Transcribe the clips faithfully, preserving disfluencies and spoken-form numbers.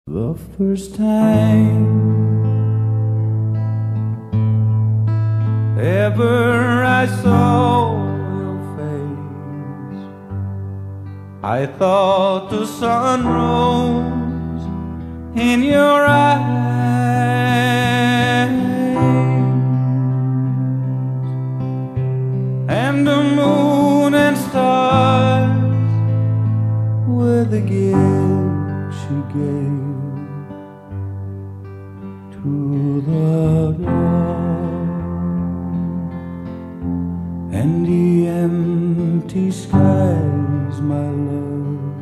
The first time ever I saw your face, I thought the sun rose in your eyes, and the moon and stars were the gift she gave to the dawn, and the empty skies, my love,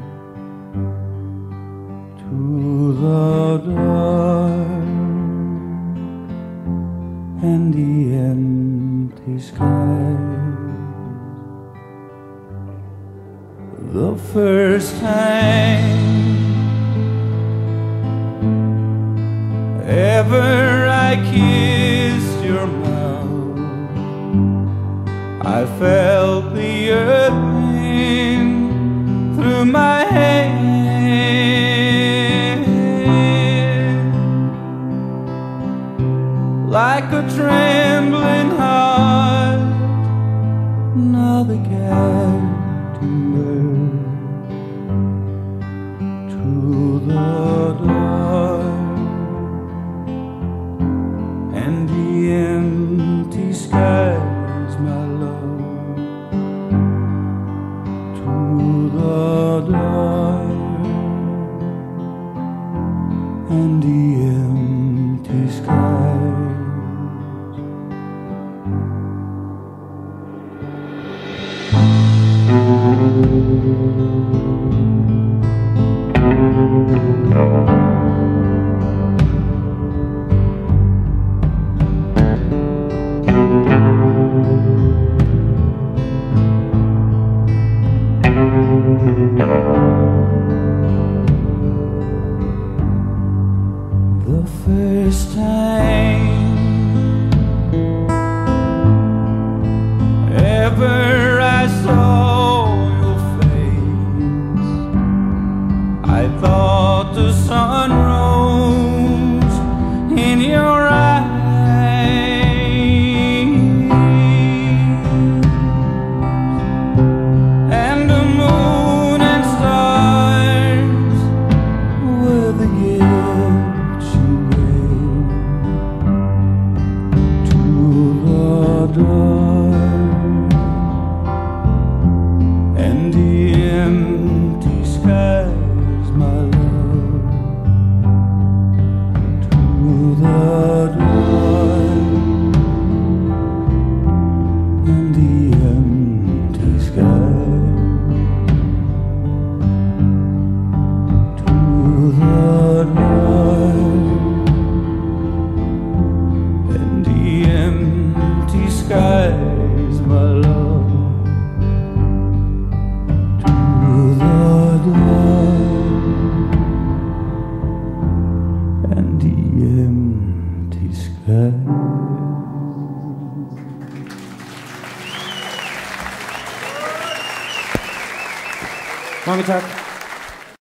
to the dark, and the empty skies. The first time ever I kissed your mouth, I felt the earth ring through my head, like a trembling heart. Now the captain bird to the dark, and the empty skies, my love, to the dark, and the empty skies. The first time ever I saw your face, I thought the sun rose in your eyes, and the moon and stars were the gift she gave to the dark, and the empty skies, my love, to the dark, and the empty skies, to the dark, and the empty skies, my love, to the dark, and the empty skies. Mange takk.